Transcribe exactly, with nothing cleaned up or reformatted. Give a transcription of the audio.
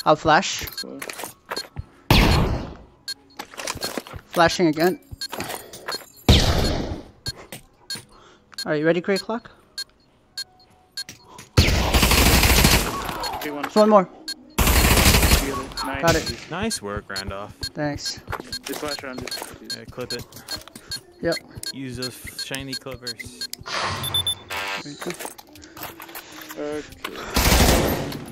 I'll flash. Flashing again. Are you ready, Grey Clock? Okay, one. One more. Nice. Got it. Nice work, Randolph. Thanks. This flash around this. Please. Yeah, clip it. Yep. Use those shiny clippers. Very good. Okay.